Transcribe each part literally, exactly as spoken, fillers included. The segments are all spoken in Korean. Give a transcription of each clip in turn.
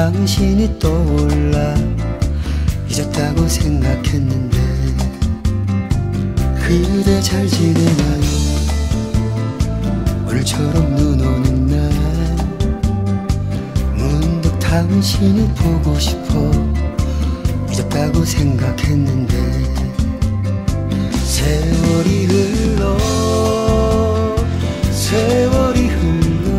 당신이 떠올라 잊었다고 생각했는데 그대 잘 지내나요? 오늘처럼 눈 오는 날 문득 당신이 보고 싶어 잊었다고 생각했는데 세월이 흘러 세월이 흘러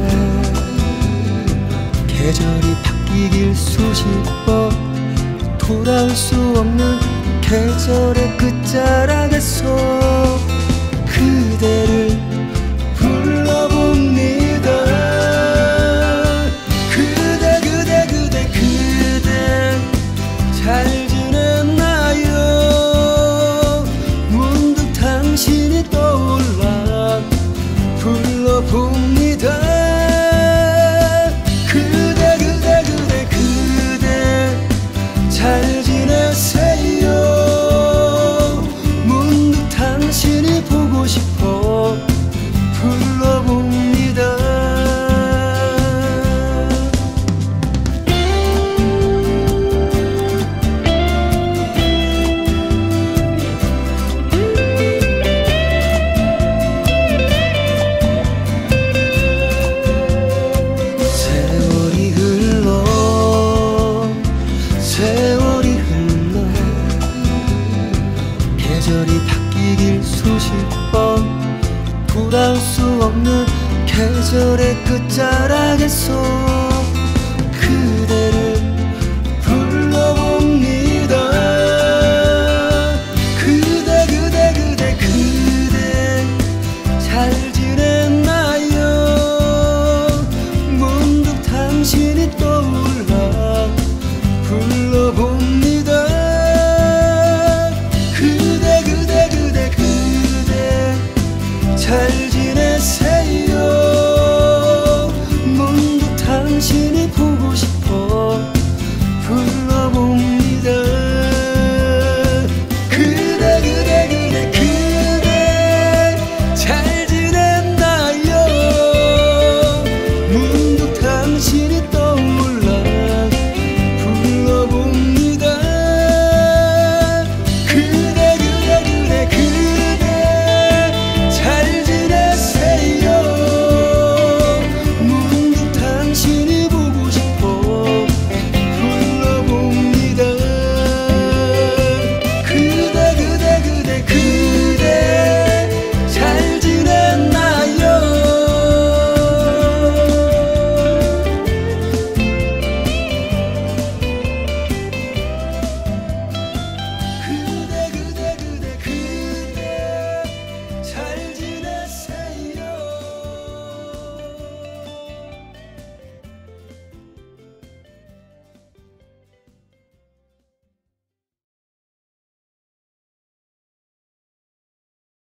계절이 바뀌길 수십 번 돌아올 수 없는 계절의 끝자락에서 그대를 불러봅니다. 그대 그대 그대 그대 잘 지냈나요? 문득 당신이 떠올라 불러봅니다. 그대 그대 그대 그대 잘 지내세요? 문득 당신이 보고 싶어 불러봅니다. 세월이 흘러 세월이 흘러 계절이 바뀌길 수십 번 돌아올 수 없는 계절의 끝자락에서